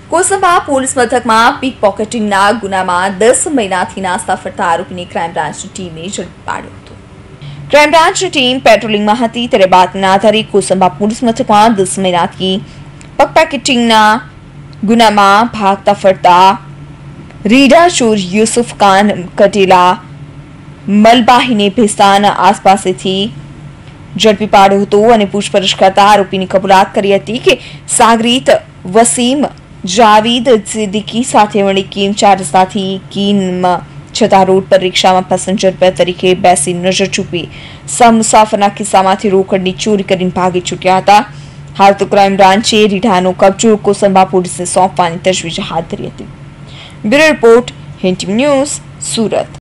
Kosamba police મથકમાં pick પોકેટિંગના ગુનામાં 10 મહિનાથી નાસ્તા ફરતા આરોપીને ક્રાઇમ બ્રાન્ચની ટીમે ઝડપી પાડ્યો હતો. ક્રાઇમ બ્રાન્ચની ટીમ પેટ્રોલિંગમાં હતી ત્યારે બાતમીના આધારે કોસંબા પોલીસ મથકમાં 10 મહિનાથી પીક પોકેટિંગના ગુનામાં ભાગતા ફરતા રીડા ચોર યુસુફ ખાન કટેલા મલબાહીને ભેસ્તાન આસપાસથી ઝડપી પાડ્યો હતો અને પૂછપરછ કરતા આરોપીની કબૂલાત કરી હતી કે સાગરીત વસીમ જાવીદ સિદ્દીકી સાથે મળી કીમ 4 રસ્તાથી કીમ છતાં રોડ પર રિક્ષામાં પેસેન્જર તરીકે બેસી નજર ચૂપી મુસાફરના ખિસ્સામાંથી રોકડની ચોરી કરીને ભાગી છૂટ્યા હતા. હાલ તો ક્રાઇમ બ્રાન્ચે રીઢાનો કબજો કોસંબા પોલીસને સોંપવાની તજવીજ હાથ ધરી હતી. Bureau report, Hind news, Surat.